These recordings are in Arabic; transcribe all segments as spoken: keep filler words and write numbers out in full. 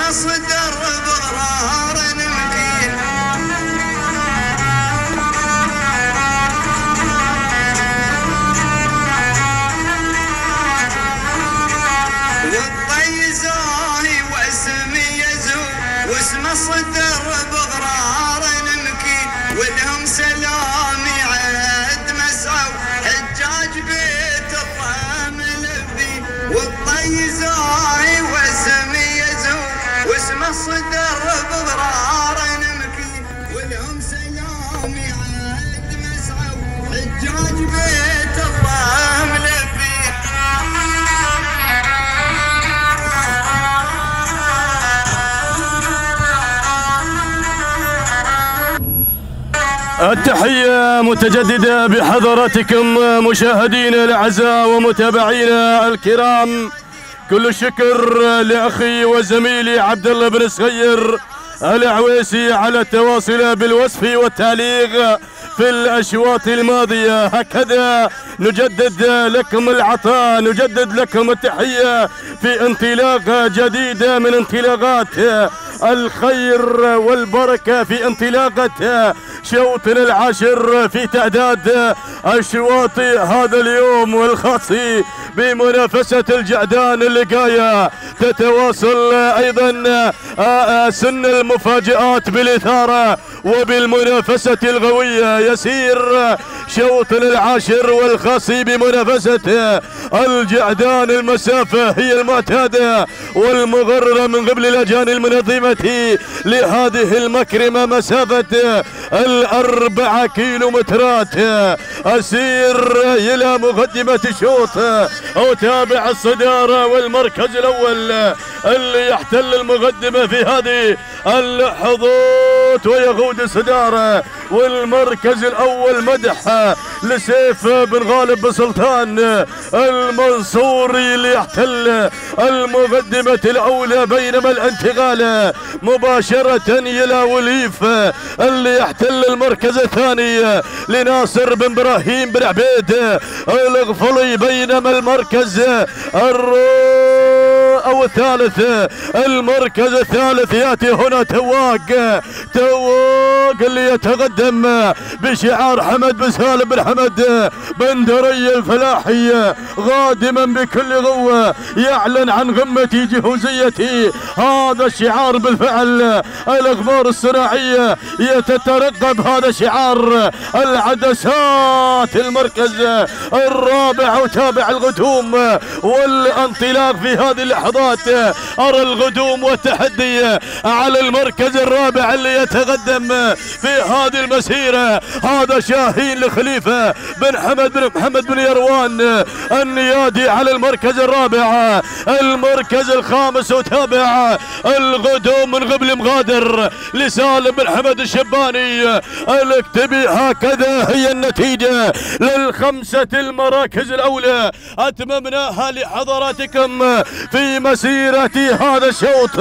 مصدر بغرار مكين. والطيزاهي واسمي يزو واسمه صدر بغرار مكين. ولهم سلامي عد مسعوا حجاج بيت الله ملبين. والطيزاهي واسمي يزو واسمه صدر بغرار مكين. ولهم سلامي عد مسعوا حجاج بيت الله ملبين. التحية متجددة بحضراتكم مشاهدينا الأعزاء ومتابعينا الكرام. كل الشكر لأخي وزميلي عبد الله بن صغير العويسي على التواصل بالوصف والتعليق في الأشواط الماضية. هكذا نجدد لكم العطاء، نجدد لكم التحية في انطلاقة جديدة من انطلاقات الخير والبركة، في انطلاقة شوطنا العاشر في تعداد أشواط هذا اليوم، والخاص بمنافسة الجعدان اللقاية. تتواصل أيضا سن المفاجآت بالإثارة وبالمنافسة الغوية. يسير شوطنا العاشر والخاص بمنافسة الجعدان. المسافة هي المعتادة والمغررة من قبل الأجان المنظمة لهذه المكرمة، مسافة الأربعة كيلومترات. أسير إلى مقدمة الشوط أتابع الصدارة والمركز الأول اللي يحتل المقدمة في هذه اللحظات ويقود الصدارة. والمركز الأول مدح لسيف بن غالب بن سلطان المنصوري اللي يحتل المقدمة الأولى، بينما الانتقال مباشرة إلى وليف اللي يحتل المركز الثاني لناصر بن إبراهيم بن عبيد الغفلي، بينما المركز أو الثالث المركز الثالث يأتي هنا تواق تواق اللي يتقدم بشعار حمد بن سالم بن حمد بن دري الفلاحي، قادما بكل قوة يعلن عن قمة جهوزية هذا الشعار. بالفعل الأقمار الصناعية يتترقب هذا شعار العدسات. المركز الرابع وتابع الغدوم والانطلاق في هذه اللحظات. أرى الغدوم والتحدي على المركز الرابع اللي يتقدم في هذه المسيرة. هذا شاهين لخليفة بن حمد بن محمد بن يروان النيادي على المركز الرابع. المركز الخامس وتابع الغدوم من قبل مغادر لسالم بن حمد الشباني الاكتبي. هكذا هي النتيجة للخمسة المراكز الأولى أتممناها لحضراتكم في مسيرة هذا الشوط.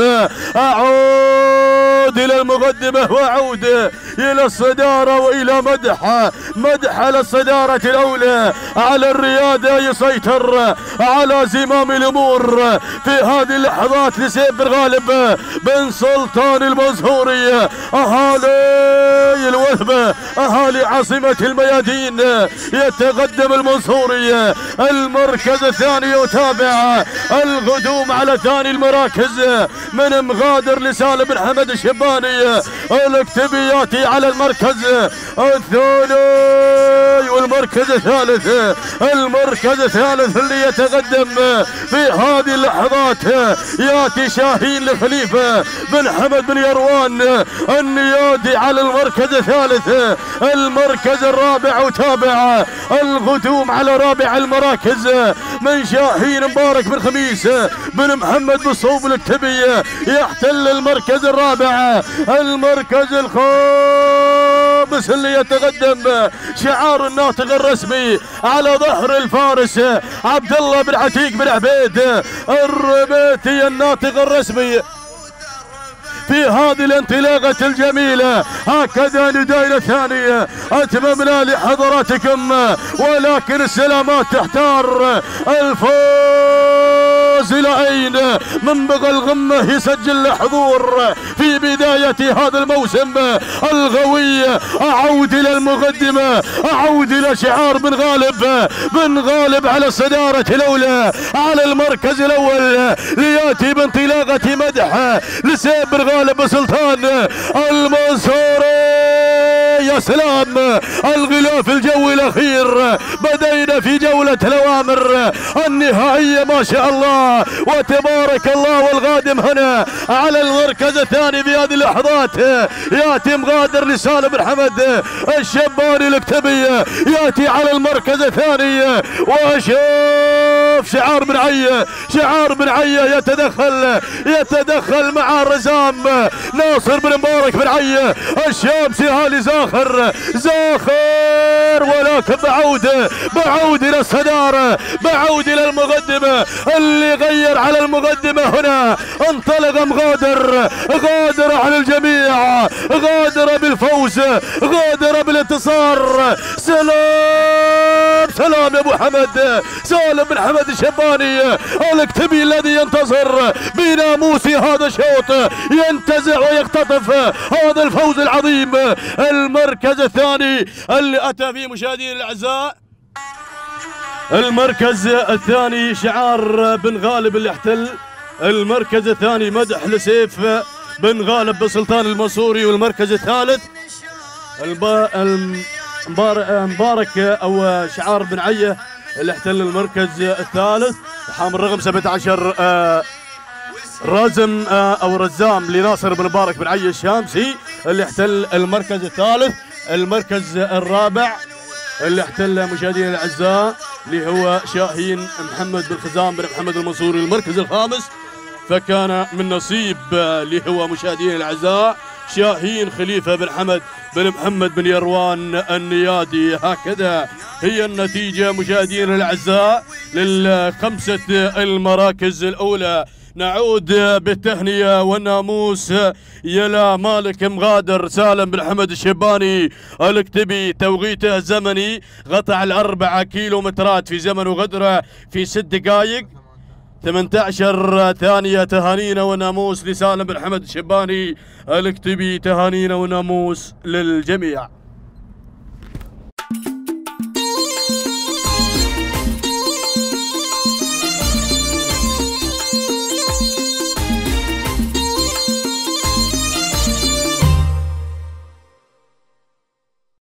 أعود إلى المقدمة وأعود إلى الصدارة وإلى مدح مدح للصدارة الأولى. على الريادة يسيطر على زمام الأمور في هذه اللحظات لسيف بن غالب بن سلطان المنصوري. أهالي الوثبة، أهالي عاصمة الميادين، يتقدم المنصوري. المركز الثاني يتابع الغدوم على ثاني المراكز من مغادر لسالم بن حمد الشباني الاكتبياتي على المركز الثاني. والمركز الثالث المركز الثالث اللي يتقدم في هذه اللحظات ياتي شاهين لخليفة بن حمد بن يروان النيادي على المركز الثالث. المركز الرابع وتابع الغدوم على رابع المراكز من شاهين مبارك بن خميس بن محمد بن صوب الاكتبي يحتل المركز الرابع. المركز الخامس اللي يتقدم شعار الناطق الرسمي على ظهر الفارس عبد الله بن عتيق بن عبيد الربيتي الناطق الرسمي في هذه الانطلاقة الجميلة. هكذا نداية ثانية أتممنا لحضراتكم، ولكن السلامات تحتار الفوز نازل عين من بقى الغمة يسجل له حضور في بداية هذا الموسم الغوي. أعود إلى المقدمة، أعود إلى شعار بن غالب، بن غالب على الصدارة الأولى على المركز الأول، ليأتي بانطلاقة مدح لسيف بن غالب سلطان المنصوري. يا سلام، الغلاف الجوي الأخير، بدينا في جولة الأوامر النهائية ما شاء الله وتبارك الله. والغادم هنا على المركز الثاني في هذه اللحظات ياتي مغادر لسالم بن حمد الشباني الاكتبي، ياتي على المركز الثاني. وشوف شعار بن عيه، شعار بن عيه يتدخل يتدخل مع الرزام ناصر بن مبارك بن عيه الشامسي. هالي زاخر زاخر، ولكن بعود بعود الى الصداره، بعود الى المقدمه. اللي غير على المقدمه هنا انطلق مغادر، غادر على الجميع، غادر بالفوز، غادر بالانتصار. سلام سلام يا ابو حمد، سالم بن حمد الشباني الاكتبي الذي ينتصر بناموس هذا الشوط، ينتزع ويختطف هذا الفوز العظيم. المركز الثاني اللي اتى فيه مشاهدينا الاعزاء، المركز الثاني شعار بن غالب اللي احتل المركز الثاني، مدح لسيف بن غالب بن سلطان المنصوري. والمركز الثالث مبارك او شعار بن عيه اللي احتل المركز الثالث. حامل رقم سبعة عشر رازم او رزام لناصر بن مبارك بن عيه الشامسي اللي احتل المركز الثالث. المركز الرابع اللي احتل مشاهدينا الاعزاء اللي هو شاهين محمد بن خزام بن محمد المنصوري. المركز الخامس فكان من نصيب اللي هو مشاهدينا الاعزاء شاهين خليفه بن حمد بن محمد بن يروان النيادي. هكذا هي النتيجه مشاهدينا الاعزاء للخمسه المراكز الاولى. نعود بالتهنئة والناموس يلا مالك مغادر سالم بن حمد الشباني الاكتبي، توقيته الزمني قطع الأربعة كيلو مترات في زمن وغدره في ست دقائق ثمانية عشر ثانية. تهانينا وناموس لسالم بن حمد الشباني الاكتبي، تهانينا وناموس للجميع.